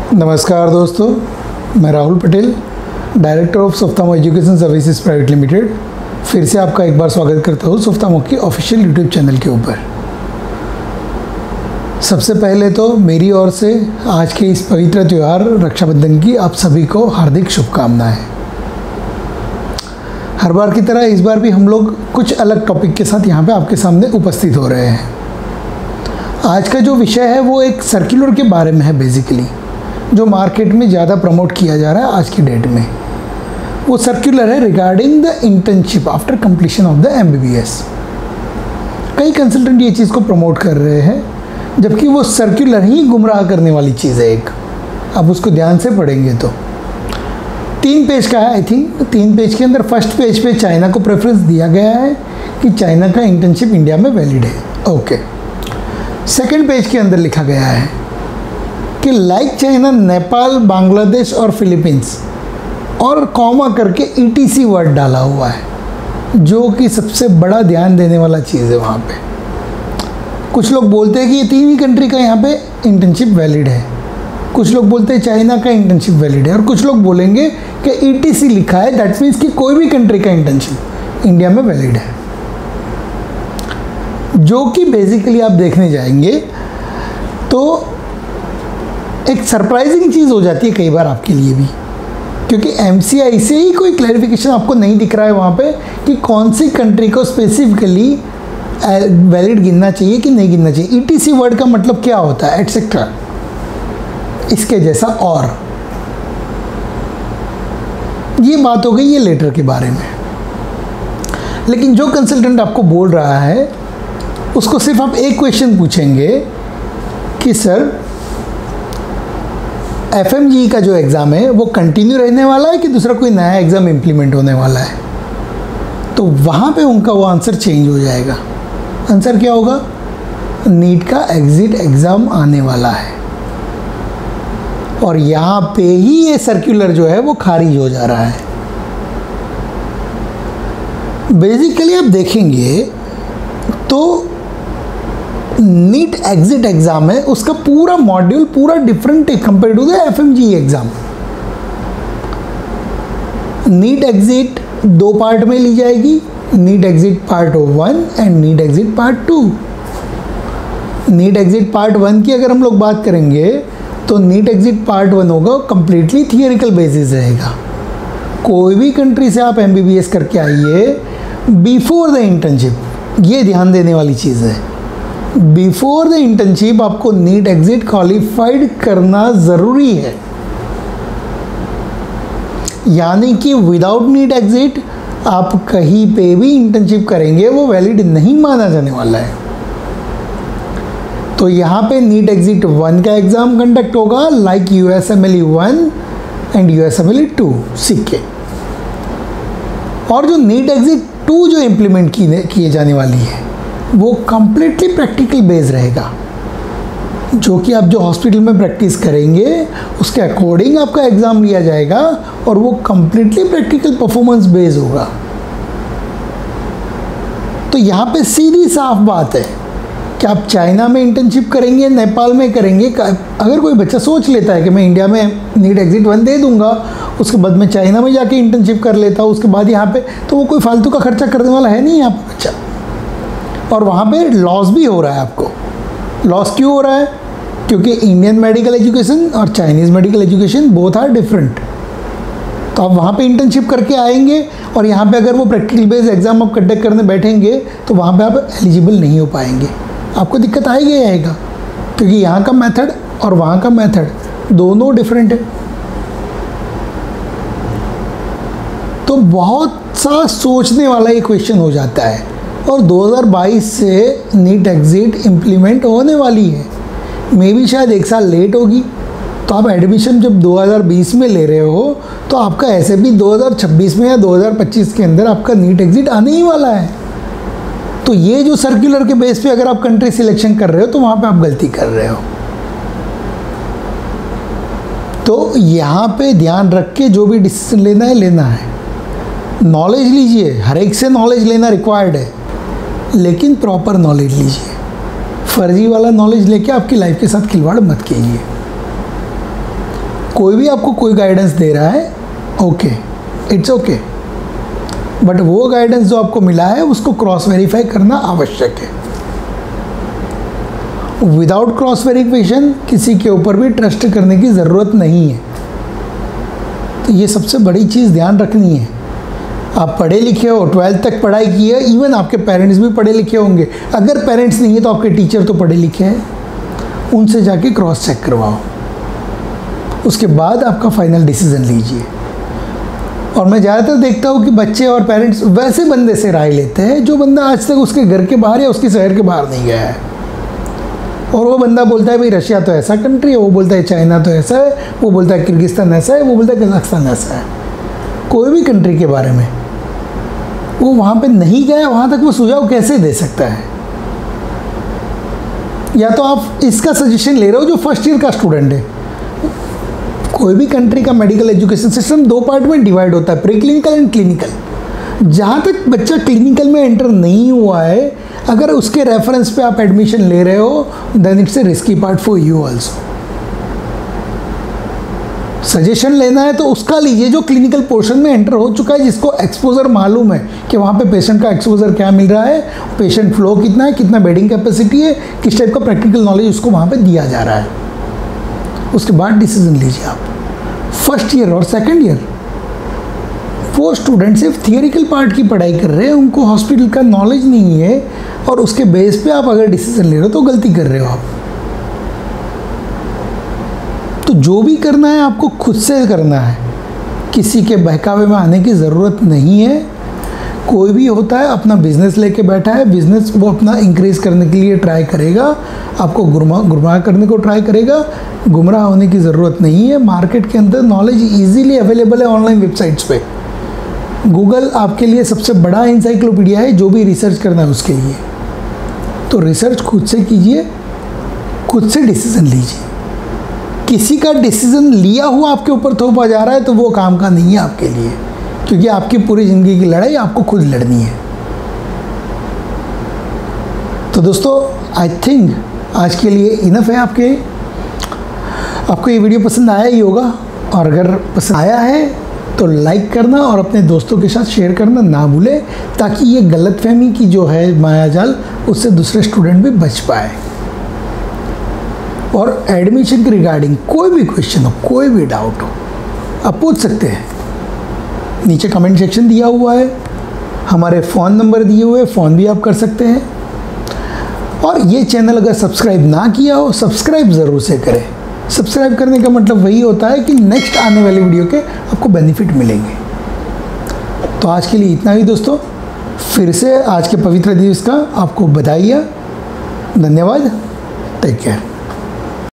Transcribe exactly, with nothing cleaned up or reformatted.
नमस्कार दोस्तों, मैं राहुल पटेल, डायरेक्टर ऑफ सोफ्थामो एजुकेशन सर्विसेज प्राइवेट लिमिटेड, फिर से आपका एक बार स्वागत करता हूँ सोफ्थामो के ऑफिशियल यूट्यूब चैनल के ऊपर। सबसे पहले तो मेरी ओर से आज के इस पवित्र त्यौहार रक्षाबंधन की आप सभी को हार्दिक शुभकामनाएं। हर बार की तरह इस बार भी हम लोग कुछ अलग टॉपिक के साथ यहाँ पे आपके सामने उपस्थित हो रहे हैं। आज का जो विषय है वो एक सर्कुलर के बारे में है, बेसिकली जो मार्केट में ज़्यादा प्रमोट किया जा रहा है आज की डेट में। वो सर्कुलर है regarding the internship after completion of the M B B S. कई कंसल्टेंट ये चीज़ को प्रमोट कर रहे हैं, जबकि वो सर्कुलर ही गुमराह करने वाली चीज़ है एक। आप उसको ध्यान से पढ़ेंगे तो तीन पेज का है, आई थिंक तीन पेज के अंदर फर्स्ट पेज पे चाइना को प्रेफरेंस दिया गया है कि चाइना का इंटर्नशिप इंडिया में वैलिड है। ओके, सेकंड पेज के अंदर लिखा गया है कि लाइक चाइना, नेपाल, बांग्लादेश और फिलीपींस और कॉमा करके ई टी सी वर्ड डाला हुआ है, जो कि सबसे बड़ा ध्यान देने वाला चीज़ है वहाँ पे। कुछ लोग बोलते हैं कि ये तीन ही कंट्री का यहाँ पे इंटर्नशिप वैलिड है, कुछ लोग बोलते हैं चाइना का इंटर्नशिप वैलिड है, और कुछ लोग बोलेंगे कि ई टी सी लिखा है, दैट मीन्स कि कोई भी कंट्री का इंटर्नशिप इंडिया में वैलिड है। जो कि बेसिकली आप देखने जाएंगे तो एक सरप्राइजिंग चीज़ हो जाती है कई बार आपके लिए भी, क्योंकि एम सी आई से ही कोई क्लैरिफिकेशन आपको नहीं दिख रहा है वहाँ पे कि कौन सी कंट्री को स्पेसिफिकली वैलिड गिनना चाहिए कि नहीं गिनना चाहिए। ई टी सी वर्ड का मतलब क्या होता है, एटसेट्रा, इसके जैसा और। ये बात हो गई ये लेटर के बारे में। लेकिन जो कंसल्टेंट आपको बोल रहा है उसको सिर्फ आप एक क्वेश्चन पूछेंगे कि सर एफ एम जी का जो एग्ज़ाम है वो कंटिन्यू रहने वाला है कि दूसरा कोई नया एग्ज़ाम इम्प्लीमेंट होने वाला है, तो वहाँ पे उनका वो आंसर चेंज हो जाएगा। आंसर क्या होगा, नीट का एग्ज़िट एग्ज़ाम आने वाला है, और यहाँ पे ही ये सर्कुलर जो है वो खारिज हो जा रहा है। बेसिकली आप देखेंगे तो नीट एग्जिट एग्ज़ाम है, उसका पूरा मॉड्यूल पूरा डिफरेंट है compare to the F M G exam. NEET exit दो पार्ट में ली जाएगी, NEET exit part one and NEET exit part two. NEET exit part one की अगर हम लोग बात करेंगे तो नीट एग्जिट पार्ट वन होगा कंप्लीटली थियोरिकल बेसिस रहेगा। कोई भी कंट्री से आप एम बी बी एस करके आइए बिफोर द इंटर्नशिप, ये ध्यान देने वाली चीज़ है, बिफोर द इंटर्नशिप आपको नीट एग्जिट क्वालिफाइड करना ज़रूरी है। यानी कि विदाउट नीट एग्जिट आप कहीं पे भी इंटर्नशिप करेंगे वो वैलिड नहीं माना जाने वाला है। तो यहाँ पे नीट एग्जिट वन का एग्ज़ाम कंडक्ट होगा, like U S M L E one and U S M L E two CK. और जो नीट एग्जिट टू जो इम्प्लीमेंट किए जाने वाली है वो कम्प्लीटली प्रैक्टिकल बेस रहेगा, जो कि आप जो हॉस्पिटल में प्रैक्टिस करेंगे उसके अकॉर्डिंग आपका एग्ज़ाम लिया जाएगा, और वो कम्प्लीटली प्रैक्टिकल परफॉर्मेंस बेस होगा। तो यहाँ पे सीधी साफ बात है कि आप चाइना में इंटर्नशिप करेंगे, नेपाल में करेंगे। अगर कोई बच्चा सोच लेता है कि मैं इंडिया में नीट एग्जिट वन दे दूंगा, उसके बाद मैं चाइना में जाके इंटर्नशिप कर लेता हूँ, उसके बाद यहाँ पे, तो वो कोई फालतू का खर्चा करने वाला है नहीं यहाँ पर बच्चा। और वहाँ पे लॉस भी हो रहा है आपको। लॉस क्यों हो रहा है, क्योंकि इंडियन मेडिकल एजुकेशन और Chinese medical education both are different. तो आप वहाँ पे इंटर्नशिप करके आएंगे और यहाँ पे अगर वो प्रैक्टिकल बेस्ड एग्ज़ाम आप कंडक्ट करने बैठेंगे तो वहाँ पे आप एलिजिबल नहीं हो पाएंगे, आपको दिक्कत आएगी ही आएगा, क्योंकि यहाँ का मेथड और वहाँ का मेथड दोनों डिफरेंट है। तो बहुत सा सोचने वाला ये क्वेश्चन हो जाता है, और दो हज़ार बाईस से नीट एग्जिट इम्प्लीमेंट होने वाली है। मे भी शायद एक साल लेट होगी, तो आप एडमिशन जब दो हज़ार बीस में ले रहे हो तो आपका ऐसे भी दो हज़ार छब्बीस में या दो हज़ार पच्चीस के अंदर आपका नीट एग्जिट आने ही वाला है। तो ये जो सर्कुलर के बेस पे अगर आप कंट्री सिलेक्शन कर रहे हो तो वहाँ पे आप गलती कर रहे हो। तो यहाँ पे ध्यान रख के जो भी डिसीजन लेना है लेना है। नॉलेज लीजिए, हर एक से नॉलेज लेना रिक्वायर्ड है, लेकिन प्रॉपर नॉलेज लीजिए। फर्जी वाला नॉलेज लेके आपकी लाइफ के साथ खिलवाड़ मत कीजिए। कोई भी आपको कोई गाइडेंस दे रहा है, ओके, इट्स ओके, बट वो गाइडेंस जो आपको मिला है उसको क्रॉस वेरीफाई करना आवश्यक है। विदाउट क्रॉस वेरिफिकेशन किसी के ऊपर भी ट्रस्ट करने की ज़रूरत नहीं है। तो ये सबसे बड़ी चीज़ ध्यान रखनी है। आप पढ़े लिखे हो, ट्वेल्थ तक पढ़ाई की है, इवन आपके पेरेंट्स भी पढ़े लिखे होंगे, अगर पेरेंट्स नहीं है तो आपके टीचर तो पढ़े लिखे हैं, उनसे जाके क्रॉस चेक करवाओ, उसके बाद आपका फाइनल डिसीज़न लीजिए। और मैं ज़्यादातर देखता हूँ कि बच्चे और पेरेंट्स वैसे बंदे से राय लेते हैं जो बंदा आज तक उसके घर के बाहर या उसके शहर के बाहर नहीं गया है, और वो बंदा बोलता है भाई रशिया तो ऐसा कंट्री है, वो बोलता है चाइना तो ऐसा है, वो बोलता है किर्गिस्तान ऐसा है, वो बोलता है कजाकिस्तान ऐसा है। कोई भी कंट्री के बारे में वो वहाँ पे नहीं गया, वहाँ तक वो सुझाव कैसे दे सकता है? या तो आप इसका सजेशन ले रहे हो जो फर्स्ट ईयर का स्टूडेंट है। कोई भी कंट्री का मेडिकल एजुकेशन सिस्टम दो पार्ट में डिवाइड होता है, प्री क्लिनिकल एंड क्लिनिकल। जहाँ तक बच्चा क्लिनिकल में एंटर नहीं हुआ है, अगर उसके रेफरेंस पे आप एडमिशन ले रहे हो, then it's a risky part for you also. Suggestion लेना है तो उसका लीजिए जो क्लिनिकल पोर्शन में एंटर हो चुका है, जिसको एक्सपोजर मालूम है कि वहाँ पे पेशेंट का एक्सपोजर क्या मिल रहा है, पेशेंट फ्लो कितना है, कितना बेडिंग कैपेसिटी है, किस टाइप का प्रैक्टिकल नॉलेज उसको वहाँ पे दिया जा रहा है। उसके बाद डिसीजन लीजिए आप। फर्स्ट ईयर और सेकेंड ईयर वो स्टूडेंट सिर्फ थियोरिकल पार्ट की पढ़ाई कर रहे हैं, उनको हॉस्पिटल का नॉलेज नहीं है, और उसके बेस पे आप अगर डिसीजन ले रहे हो तो गलती कर रहे हो आप। तो जो भी करना है आपको खुद से करना है, किसी के बहकावे में आने की ज़रूरत नहीं है। कोई भी होता है अपना बिजनेस लेके बैठा है, बिजनेस वो अपना इंक्रीज़ करने के लिए ट्राई करेगा, आपको गुमराह गुमराह करने को ट्राई करेगा। गुमराह होने की ज़रूरत नहीं है। मार्केट के अंदर नॉलेज इजीली अवेलेबल है ऑनलाइन वेबसाइट्स पे। गूगल आपके लिए सबसे बड़ा इंसाइक्लोपीडिया है जो भी रिसर्च करना है उसके लिए। तो रिसर्च खुद से कीजिए, खुद से डिसीज़न लीजिए। किसी का डिसीज़न लिया हुआ आपके ऊपर थोपा जा रहा है तो वो काम का नहीं है आपके लिए, क्योंकि आपकी पूरी ज़िंदगी की लड़ाई आपको खुद लड़नी है। तो दोस्तों आई थिंक आज के लिए इनफ है। आपके आपको ये वीडियो पसंद आया ही होगा, और अगर पसंद आया है तो लाइक करना और अपने दोस्तों के साथ शेयर करना ना भूलें, ताकि ये गलतफहमी की जो है मायाजाल, उससे दूसरे स्टूडेंट भी बच पाए। और एडमिशन के रिगार्डिंग कोई भी क्वेश्चन हो, कोई भी डाउट हो, आप पूछ सकते हैं। नीचे कमेंट सेक्शन दिया हुआ है, हमारे फ़ोन नंबर दिए हुए हैं, फ़ोन भी आप कर सकते हैं। और ये चैनल अगर सब्सक्राइब ना किया हो, सब्सक्राइब ज़रूर से करें। सब्सक्राइब करने का मतलब वही होता है कि नेक्स्ट आने वाली वीडियो के आपको बेनिफिट मिलेंगे। तो आज के लिए इतना ही दोस्तों। फिर से आज के पवित्र दिवस का आपको बधाई। धन्यवाद। Take care.